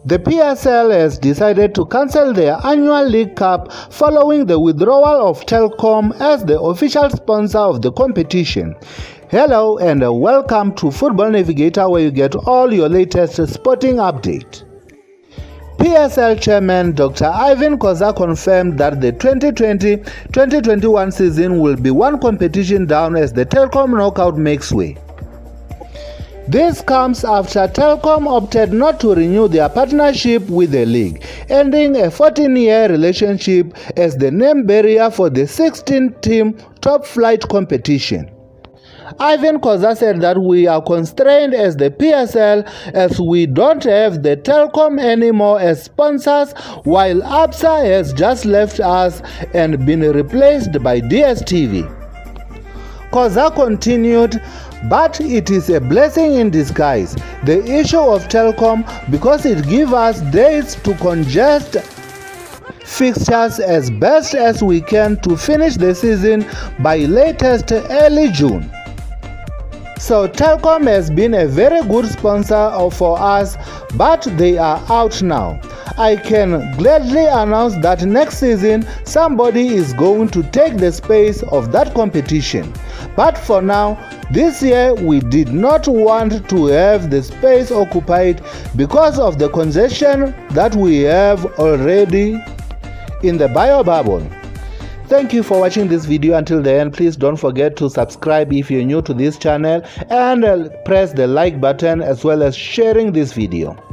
The PSL has decided to cancel their annual League Cup following the withdrawal of Telkom as the official sponsor of the competition. Hello and welcome to Football Navigator, where you get all your latest sporting update. PSL chairman Dr. Ivan Koza confirmed that the 2020-2021 season will be one competition down as the Telkom knockout makes way. This comes after Telkom opted not to renew their partnership with the league, ending a 14-year relationship as the name barrier for the 16-team top-flight competition. Ivan Koza said that we are constrained as the PSL as we don't have the Telkom anymore as sponsors, while Absa has just left us and been replaced by DStv. Koza continued, but it is a blessing in disguise, the issue of Telkom, because it gives us days to congest fixtures as best as we can to finish the season by latest early June. So Telkom has been a very good sponsor for us, but they are out now. I can gladly announce that next season somebody is going to take the space of that competition. But for now, this year we did not want to have the space occupied because of the congestion that we have already in the bio-bubble. Thank you for watching this video until the end. Please don't forget to subscribe if you're new to this channel and press the like button as well as sharing this video.